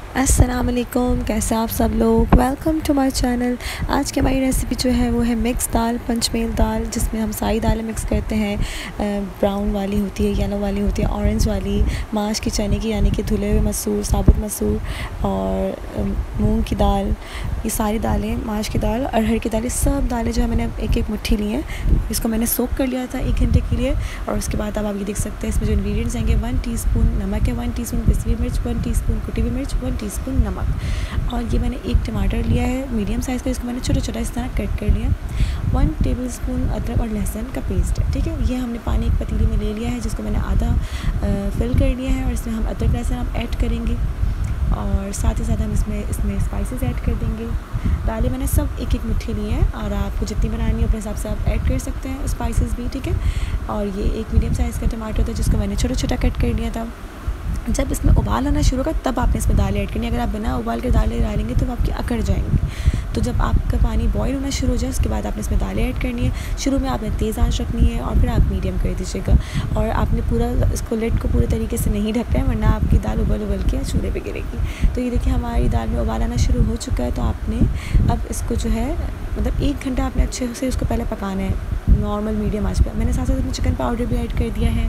अस्सलाम वालेकुम, कैसे आप सब लोग। Welcome to my channel. आज की हमारी रेसिपी जो है वो है मिक्स दाल, पंचमेल दाल, जिसमें हम सारी दालें मिक्स करते हैं। ब्राउन वाली होती है, येलो वाली होती है, ऑरेंज वाली, माश की चने की यानी कि धुले हुए मसूर, साबुत मसूर और मूंग की दाल। ये सारी दालें, माश की दाल, अरहर की दाल, ये सब दालें जो है मैंने एक एक मुट्ठी ली हैं। इसको मैंने सोक कर लिया था 1 घंटे के लिए। और उसके बाद अब आप ये देख सकते हैं इसमें जो इंग्रेडिएंट्स आएंगे, 1 टीस्पून नमक है, 1 टीस्पून पिसी हुई मिर्च, 1 टीस्पून कुटी हुई मिर्च, 1 टीस्पून नमक। और ये मैंने 1 टमाटर लिया है मीडियम साइज़ का, इसको मैंने छोटा छोटा इस तरह कट कर लिया। 1 टेबलस्पून अदरक और लहसुन का पेस्ट है, ठीक है। ये हमने पानी एक पतीली में ले लिया है, जिसको मैंने आधा फिल कर लिया है। और इसमें हम अदरक लहसुन आप ऐड करेंगे और साथ ही साथ हम इसमें स्पाइसेस ऐड कर देंगे। दालें मैंने सब एक एक मुट्ठी ली हैं और आपको जितनी बनानी है अपने हिसाब से आप ऐड कर सकते हैं स्पाइसेस भी, ठीक है। और ये एक मीडियम साइज़ का टमाटर था, जिसको मैंने छोटा छोटा कट कर लिया था। जब इसमें उबाल आना शुरू होगा तब आपने इसमें दालें ऐड करनी है। अगर आप बिना उबाल कर दालें डालेंगे तो वो आपकी अकड़ जाएंगी। तो जब आपका पानी बॉईल होना शुरू हो जाए उसके बाद आपने इसमें दालें ऐड करनी है। शुरू में आपने तेज़ आंच रखनी है और फिर आप मीडियम कर दीजिएगा। और आपने पूरा इसको लिड को पूरे तरीके से नहीं ढकना है, वरना आपकी दाल उबल उबल के चूल्हे पे गिरेगी। तो ये देखिए हमारी दाल में उबाल आना शुरू हो चुका है। तो आपने अब इसको जो है मतलब 1 घंटा आपने अच्छे से उसको पहले पकाना है नॉर्मल मीडियम आंच पे। मैंने साथ साथ इसमें चिकन पाउडर भी ऐड कर दिया है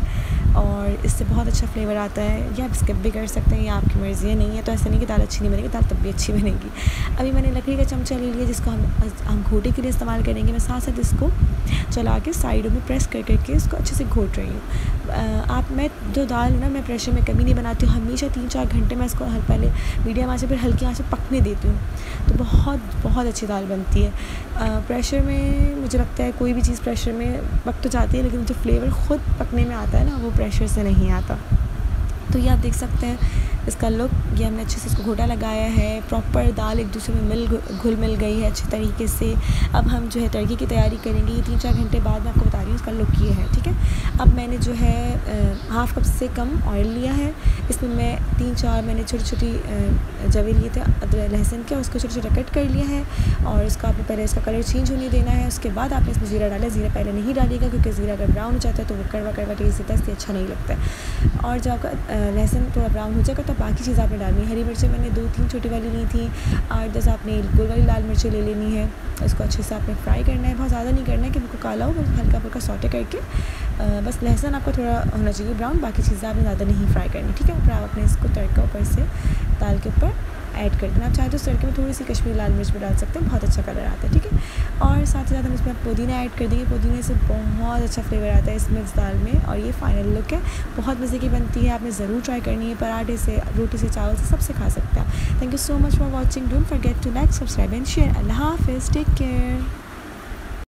और इससे बहुत अच्छा फ्लेवर आता है। या आप स्किप भी कर सकते हैं, या आपकी मर्ज़ी है। नहीं है तो ऐसा नहीं कि दाल अच्छी नहीं बनेगी, दाल तब भी अच्छी बनेगी। अभी मैंने लकड़ी का चमचा ले लिया, जिसको हम घोटे के लिए इस्तेमाल करेंगे। मैं साथ साथ इसको चला के साइडों में प्रेस कर करके इसको अच्छे से घोट रही हूँ। मैं जो दाल ना मैं प्रेशर में कभी नहीं बनाती हूँ, हमेशा 3-4 घंटे मैं इसको पहले मीडियम आंच पे फिर हल्की आंच पे पकने देती हूँ। तो बहुत बहुत अच्छी दाल बनती है। प्रेशर में मुझे लगता है कोई भी चीज़ प्रेशर में पक तो जाती है, लेकिन जो फ्लेवर ख़ुद पकने में आता है ना, वो प्रेशर से नहीं आता। तो ये आप देख सकते हैं इसका लुक। ये हमने अच्छे से इसको घोटा लगाया है, प्रॉपर दाल एक दूसरे में घुल मिल गई है अच्छे तरीके से। अब हम जो है तड़के की तैयारी करेंगे। ये 3-4 घंटे बाद मैं आपको बता रही हूँ इसका लुक ये है, ठीक है। अब मैंने जो है 1/2 कप से कम ऑयल लिया है। इसमें मैं 3-4 मैंने छोटी छोटी जवे लिए थे अदरक लहसुन के, उसको छोटा छोटा कट कर लिया है। और इसका आपने पहले इसका कलर चेंज होने देना है। उसके बाद आपने इसमें ज़ीरा डाला। ज़ीरा पहले नहीं डालिएगा, क्योंकि ज़ीरा अगर ब्राउन हो जाता है तो वो कड़वा कड़वा टेस्ट देता है, इसलिए अच्छा नहीं लगता है। और जब आपका लहसुन थोड़ा ब्राउन हो जाएगा तो बाकी चीज़ आपने डालनी है। हरी मिर्चें मैंने 2-3 छोटी वाली ली थी। 8-10 आपने गोल वाली लाल मिर्चें ले लेनी है। इसको अच्छे से आपने फ्राई करना है, बहुत ज़्यादा नहीं करना है कि बिल्कुल काला हो, बस हल्का फुल्का सौटे करके बस लहसुन आपका थोड़ा होना चाहिए ब्राउन, बाकी चीज़ें आपने ज़्यादा नहीं फ्राई करनी, ठीक है। फिर आप अपने इसको तड़का ऊपर से दाल के ऊपर ऐड कर देना। आप चाहे तो तड़के में थोड़ी सी कश्मीरी लाल मिर्च भी डाल सकते हैं, बहुत अच्छा कलर आता है, ठीक है। और साथ ही साथ हम इसमें पुदीना ऐड कर देंगे। पुदीने से बहुत अच्छा फ्लेवर आता है इस मिक्स दाल में। और ये फाइनल लुक है, बहुत मज़े की बनती है। आपने ज़रूर ट्राई करनी है। पराठे से, रोटी से, चावल से, सबसे खा सकते हैं। Thank you so much for watching. Don't forget to like, subscribe and share. अल्लाह हाफिज़, टेक केयर।